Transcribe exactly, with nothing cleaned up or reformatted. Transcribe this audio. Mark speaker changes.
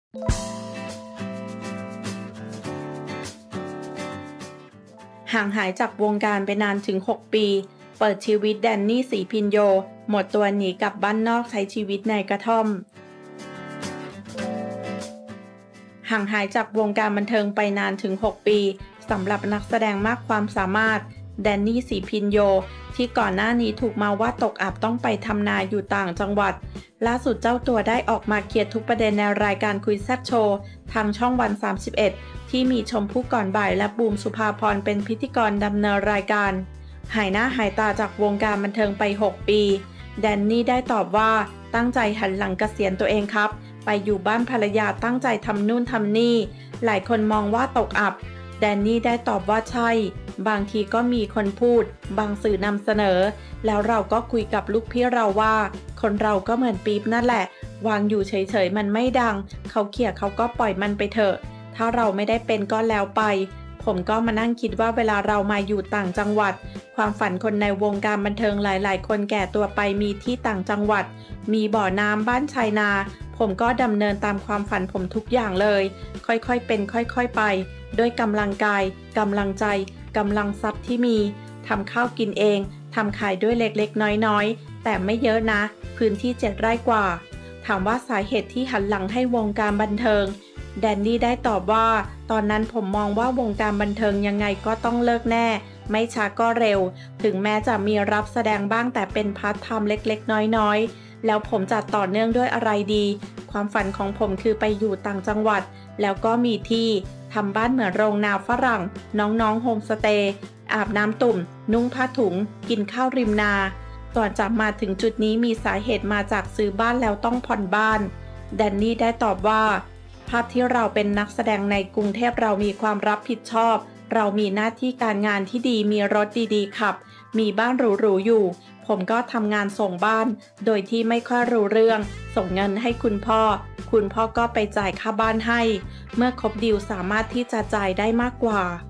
Speaker 1: ห่างหายจากวงการไปนานถึงหกปีเปิดชีวิตแดนนี่ศรีพินโยหมดตัวหนีกลับบ้านนอกใช้ชีวิตในกระท่อมห่างหายจากวงการบันเทิงไปนานถึงหกปีสำหรับนักแสดงมากความสามารถแดนนี่ศรีพินโยที่ก่อนหน้านี้ถูกมาว่าตกอับต้องไปทำนาอยู่ต่างจังหวัดล่าสุดเจ้าตัวได้ออกมาเคลียร์ทุกประเด็นในรายการคุยแซ่บโชว์ทางช่องวันสามสิบเอ็ดที่มีชมพู่ก่อนบ่ายและบูมสุภาพรเป็นพิธีกรดำเนินรายการหายหน้าหายตาจากวงการบันเทิงไปหกปีแดนนี่ได้ตอบว่าตั้งใจหันหลังเกษียณตัวเองครับไปอยู่บ้านภรรยาตั้งใจทำนู่นทำนี่หลายคนมองว่าตกอับแดนนี่ได้ตอบว่าใช่บางทีก็มีคนพูดบางสื่อนำเสนอแล้วเราก็คุยกับลูกพี่เราว่าคนเราก็เหมือนปี๊บนั่นแหละวางอยู่เฉยๆมันไม่ดังเขาเขี่ยเขาก็ปล่อยมันไปเถอะถ้าเราไม่ได้เป็นก็แล้วไปผมก็มานั่งคิดว่าเวลาเรามาอยู่ต่างจังหวัดความฝันคนในวงการบันเทิงหลายๆคนแก่ตัวไปมีที่ต่างจังหวัดมีบ่อน้ำบ้านชายนาผมก็ดำเนินตามความฝันผมทุกอย่างเลยค่อยๆเป็นค่อยๆไปด้วยกำลังกายกำลังใจกำลังทรัพย์ที่มีทำข้าวกินเองทำขายด้วยเล็กๆน้อยๆแต่ไม่เยอะนะพื้นที่เจ็ดไร่กว่าถามว่าสาเหตุที่หันหลังให้วงการบันเทิงแดนนี่ได้ตอบว่าตอนนั้นผมมองว่าวงการบันเทิงยังไงก็ต้องเลิกแน่ไม่ช้าก็เร็วถึงแม้จะมีรับแสดงบ้างแต่เป็นพาร์ทไทม์เล็กๆน้อยๆแล้วผมจะต่อเนื่องด้วยอะไรดีความฝันของผมคือไปอยู่ต่างจังหวัดแล้วก็มีที่ทำบ้านเหมือนโรงนาฝรั่งน้องๆโฮมสเตย์อาบน้ำตุ่มนุ่งผ้าถุงกินข้าวริมนาก่อนจะมาถึงจุดนี้มีสาเหตุมาจากซื้อบ้านแล้วต้องผ่อนบ้านแดนนี่ได้ตอบว่าภาพที่เราเป็นนักแสดงในกรุงเทพเรามีความรับผิดชอบเรามีหน้าที่การงานที่ดีมีรถดีๆขับมีบ้านหรูๆอยู่ผมก็ทำงานส่งบ้านโดยที่ไม่ค่อยรู้เรื่องส่งเงินให้คุณพ่อคุณพ่อก็ไปจ่ายค่าบ้านให้เมื่อครบดีลสามารถที่จะจ่ายได้มากกว่า